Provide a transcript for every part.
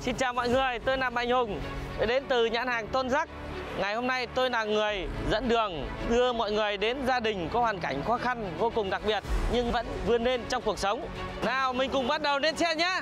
Xin chào mọi người, tôi là Mạnh Hùng, đến từ nhãn hàng Tôn Giác. Ngày hôm nay tôi là người dẫn đường đưa mọi người đến gia đình có hoàn cảnh khó khăn vô cùng đặc biệt nhưng vẫn vươn lên trong cuộc sống. Nào mình cùng bắt đầu lên xe nhé.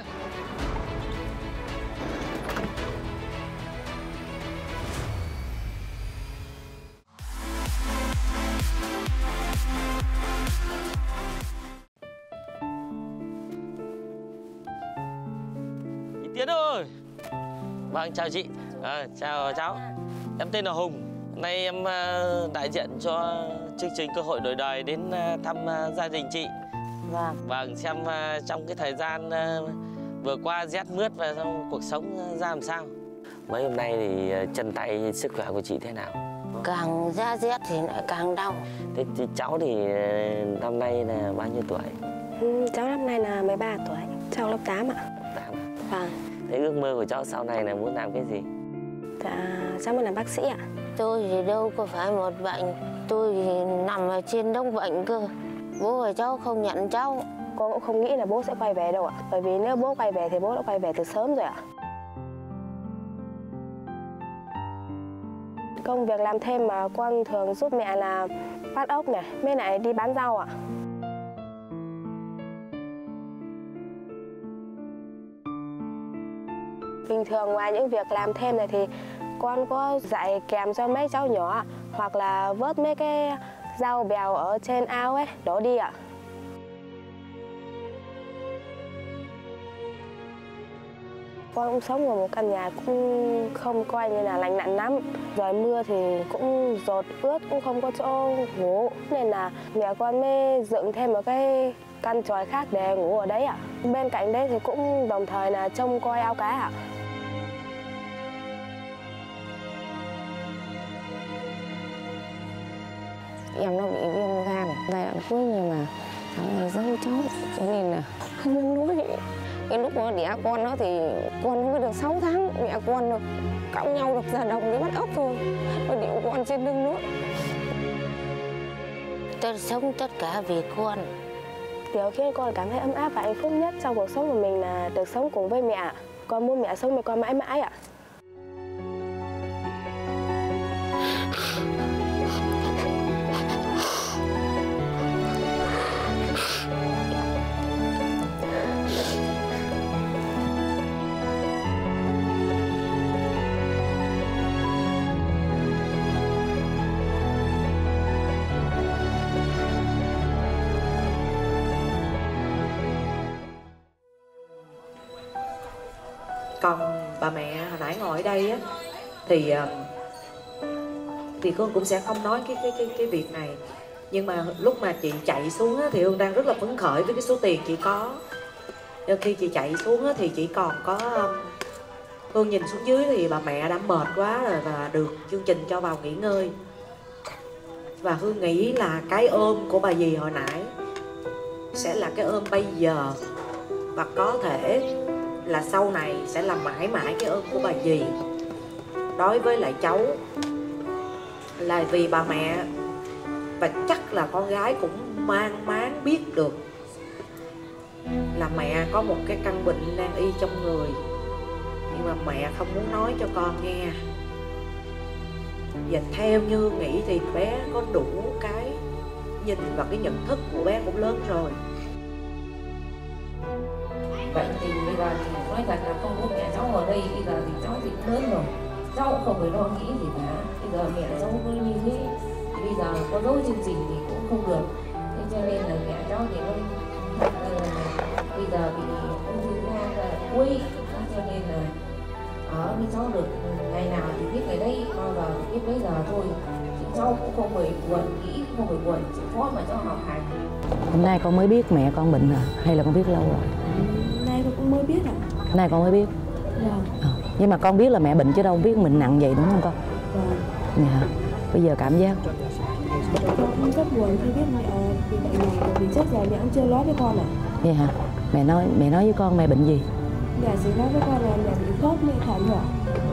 Chị Tiến ơi. Vâng, chào chị. Chào cháu. Em tên là Hùng. Nay em đại diện cho chương trình Cơ hội đổi đời đến thăm gia đình chị. Vâng, xem trong cái thời gian vừa qua rét mướt và cuộc sống ra làm sao. Mấy hôm nay thì chân tay sức khỏe của chị thế nào? Càng ra rét thì lại càng đau. Thế thì cháu thì năm nay là bao nhiêu tuổi? Cháu năm nay là 13 tuổi, cháu lớp 8 ạ. 8 à? Vâng. Thế ước mơ của cháu sau này là muốn làm cái gì? Dạ, cháu muốn làm bác sĩ ạ. Tôi thì đâu có phải một bệnh, tôi thì nằm ở trên đống bệnh cơ. Bố và cháu không nhận cháu. Con cũng không nghĩ là bố sẽ quay về đâu ạ. Bởi vì nếu bố quay về thì bố đã quay về từ sớm rồi ạ. Công việc làm thêm mà con thường giúp mẹ là bắt ốc này, mới lại đi bán rau ạ. Bình thường ngoài những việc làm thêm này thì con có dạy kèm cho mấy cháu nhỏ hoặc là vớt mấy cái rau bèo ở trên ao ấy, đổ đi ạ. Con cũng sống ở một căn nhà cũng không coi như là lành lặn lắm. Rồi mưa thì cũng dột ướt, cũng không có chỗ ngủ. Nên là mẹ con mới dựng thêm một cái căn chòi khác để ngủ ở đấy ạ. Bên cạnh đấy thì cũng đồng thời là trông coi ao cá ạ. Em nó bị viêm gan giai đoạn cuối nhưng mà thằng này giấu cháu cho nên là không muốn nói. Cái lúc nó đẻ con nó thì con mới được 6 tháng, mẹ con được cõng nhau được ra đồng để bắt ốc thôi. Nó điệu con trên lưng nữa. Tôi sống tất cả vì con. Điều khiến con cảm thấy ấm áp và hạnh phúc nhất trong cuộc sống của mình là được sống cùng với mẹ. Con muốn mẹ sống với con mãi mãi ạ. Còn bà mẹ hồi nãy ngồi ở đây á thì Hương cũng sẽ không nói cái việc này, nhưng mà lúc mà chị chạy xuống á, thì Hương đang rất là phấn khởi với cái số tiền chị có. Nhưng khi chị chạy xuống á, thì chị còn có Hương nhìn xuống dưới thì bà mẹ đã mệt quá rồi và được chương trình cho vào nghỉ ngơi. Và Hương nghĩ là cái ôm của bà dì hồi nãy sẽ là cái ôm bây giờ, và có thể là sau này sẽ là mãi mãi cái ơn của bà dì đối với lại cháu. Là vì bà mẹ, và chắc là con gái cũng mang máng biết được là mẹ có một cái căn bệnh nan y trong người, nhưng mà mẹ không muốn nói cho con nghe. Và theo như nghĩ thì bé có đủ cái nhìn và cái nhận thức của bé cũng lớn rồi. Bệnh thì bây giờ thì nói thật là không có mẹ cháu ở đây, bây giờ thì cháu thì cũng lớn rồi, cháu cũng không phải lo nghĩ gì cả. Bây giờ mẹ cháu cứ như thế thì bây giờ có dấu chương trình thì cũng không được, thế cho nên là mẹ cháu thì nó bây giờ bị ung thư gan giai đoạn cuối, cho nên là ở với cháu được ngày nào thì biết ngày đấy, bao giờ thì biết bây giờ thôi. Chị cháu cũng không phải buồn, nghĩ không phải buồn, chỉ khó mà cháu học hành. Hôm nay con mới biết mẹ con bệnh à, hay là con biết lâu rồi? Nay con cũng mới biết ạ. Nay con mới biết. Vâng. Nhưng mà con biết là mẹ bệnh chứ đâu biết mình nặng vậy đúng không con? Vâng. Dạ. Bây giờ cảm giác Con cũng rất buồn khi biết mẹ bị bệnh này, bởi vì trước giờ mẹ cũng chưa nói với con ạ. vậy hả? Mẹ nói với con mẹ bệnh gì? Mẹ chỉ nói với con là mẹ bị khớp mẹ thận rồi.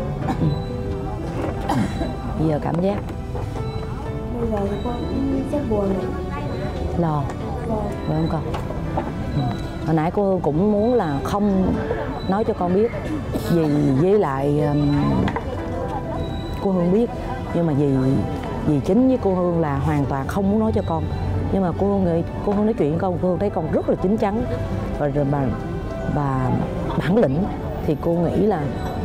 Bây giờ cảm giác Bây giờ thì con cũng rất buồn rồi. lo Vâng. phải không con? Hồi nãy cô cũng muốn là không nói cho con biết. Dì với lại cô Hương biết, nhưng mà dì Chính với cô Hương là hoàn toàn không muốn nói cho con. Nhưng mà cô Hương nói chuyện với con, cô Hương thấy con rất là chín chắn và bản lĩnh, thì cô nghĩ là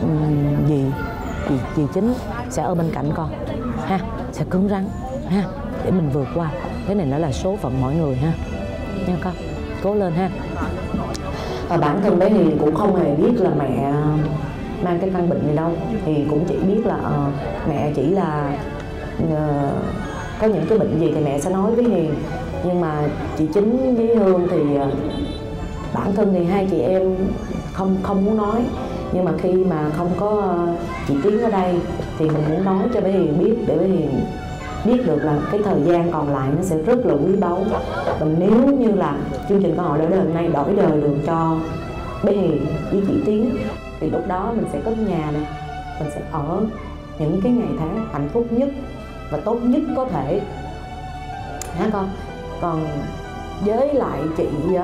dì Chính sẽ ở bên cạnh con ha, sẽ cứng rắn ha, để mình vượt qua. Cái này nó là số phận mọi người ha, nha con, cố lên ha. Và bản thân bé Hiền cũng không hề biết là mẹ mang cái căn bệnh này đâu, thì cũng chỉ biết là mẹ chỉ là có những cái bệnh gì thì mẹ sẽ nói với Hiền. Nhưng mà chị Chính với Hương thì bản thân thì hai chị em không muốn nói. Nhưng mà khi mà không có chị Tiến ở đây thì mình muốn nói cho bé Hiền biết, để bé Hiền biết được là cái thời gian còn lại nó sẽ rất là quý báu. Và nếu như là chương trình Cơ Hội Đổi Đời hôm nay đổi đời được cho bé Hiền với chị Tiến, thì lúc đó mình sẽ có nhà này, mình sẽ ở những cái ngày tháng hạnh phúc nhất và tốt nhất có thể hả con. Còn với lại chị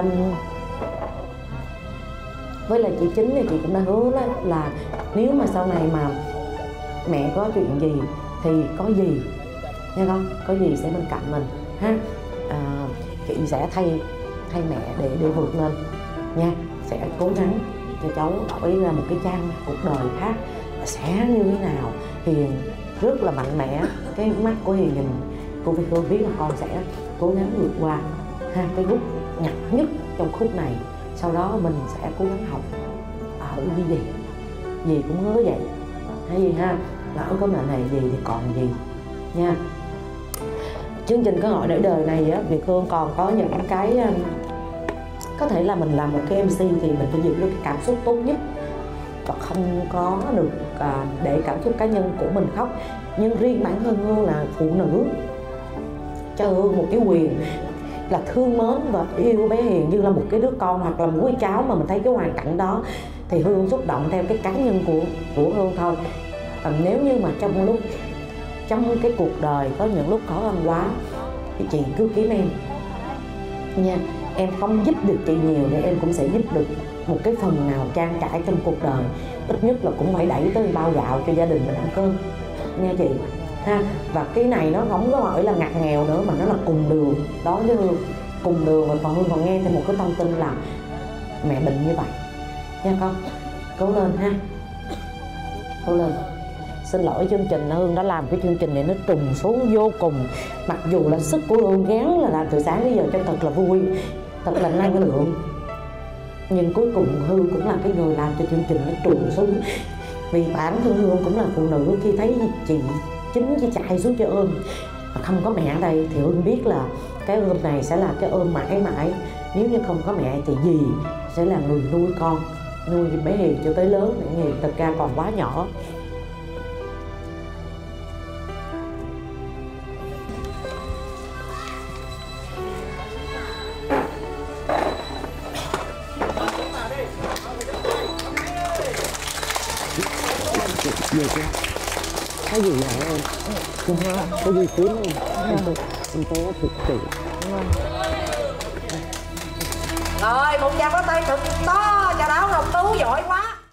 Chính thì chị cũng đã hứa đó là nếu mà sau này mà mẹ có chuyện gì thì có gì nha con, có gì sẽ bên cạnh mình ha. Chị sẽ thay mẹ để vượt lên nha, sẽ cố gắng cho cháu đổi ra một cái trang cuộc đời khác sẽ như thế nào. Hiền rất là mạnh mẽ, cái mắt của Hiền nhìn cô Phi Hương biết là con sẽ cố gắng vượt qua ha cái lúc nhặt nhất trong khúc này. Sau đó mình sẽ cố gắng học ở như gì cũng hứa vậy hay gì ha, lỡ có mệnh này gì thì còn gì nha. Chương trình Cơ Hội Đổi Đời này á, Việt Hương còn có những cái có thể là mình làm một cái MC thì mình phải giữ được cái cảm xúc tốt nhất, và không có được để cảm xúc cá nhân của mình khóc. Nhưng riêng bản thân Hương là phụ nữ, cho Hương một cái quyền là thương mến và yêu bé Hiền như là một cái đứa con hoặc là một cái cháu, mà mình thấy cái hoàn cảnh đó thì Hương xúc động theo cái cá nhân của Hương thôi. Nếu như mà trong cái cuộc đời có những lúc khó khăn quá thì chị cứ kiếm em nha. Em không giúp được chị nhiều thì em cũng sẽ giúp được một cái phần nào trang trải trong cuộc đời, ít nhất là cũng phải đẩy tới bao gạo cho gia đình mình ăn cơm nha chị ha. Và cái này nó không có hỏi là ngặt nghèo nữa, mà nó là cùng đường đó với Hương, cùng đường. Và còn Hương còn nghe thêm một cái thông tin là mẹ bệnh như vậy nha con, cố lên ha, cố lên. Xin lỗi chương trình, Hương đã làm cái chương trình này nó trùng xuống vô cùng. Mặc dù là sức của Hương gắng là làm từ sáng đến giờ cho thật là vui, thật là năng lượng, nhưng cuối cùng Hương cũng là cái người làm cho chương trình nó trùng xuống. Vì bản thân Hương cũng là phụ nữ, khi thấy chị Chính chỉ chạy xuống cho ôm mà không có mẹ ở đây thì Hương biết là cái ôm này sẽ là cái ôm mãi mãi. Nếu như không có mẹ thì dì sẽ là người nuôi con, nuôi bé Hiền cho tới lớn. Bé Hiền thật ra còn quá nhỏ. Về chưa? Cái gì vậy em? Cái gì cuốn em? Em có thực sự. Rồi, một tràng pháo tay thật to, chào đón Ngọc Tú giỏi quá.